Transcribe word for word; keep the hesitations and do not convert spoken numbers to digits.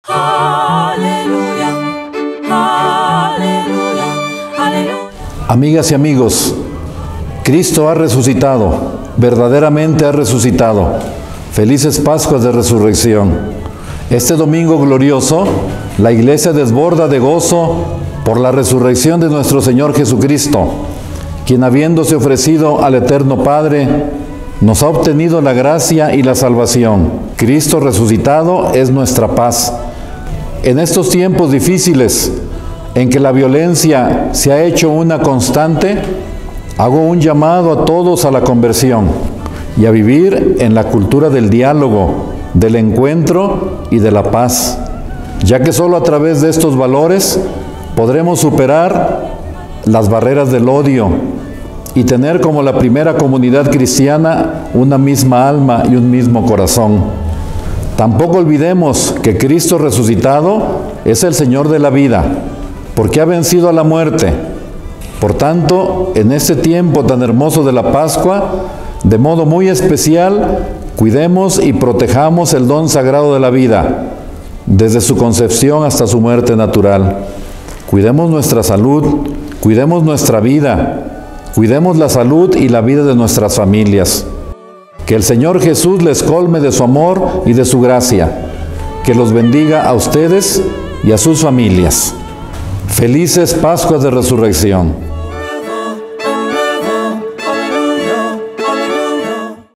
Aleluya, aleluya, aleluya. Amigas y amigos, Cristo ha resucitado, verdaderamente ha resucitado. Felices Pascuas de Resurrección. Este domingo glorioso, la Iglesia desborda de gozo por la resurrección de nuestro Señor Jesucristo, quien habiéndose ofrecido al Eterno Padre, nos ha obtenido la gracia y la salvación. Cristo resucitado es nuestra paz. En estos tiempos difíciles, en que la violencia se ha hecho una constante, hago un llamado a todos a la conversión y a vivir en la cultura del diálogo, del encuentro y de la paz, ya que solo a través de estos valores podremos superar las barreras del odio y tener como la primera comunidad cristiana una misma alma y un mismo corazón. Tampoco olvidemos que Cristo resucitado es el Señor de la vida, porque ha vencido a la muerte. Por tanto, en este tiempo tan hermoso de la Pascua, de modo muy especial, cuidemos y protejamos el don sagrado de la vida, desde su concepción hasta su muerte natural. Cuidemos nuestra salud, cuidemos nuestra vida, cuidemos la salud y la vida de nuestras familias. Que el Señor Jesús les colme de su amor y de su gracia. Que los bendiga a ustedes y a sus familias. Felices Pascuas de Resurrección.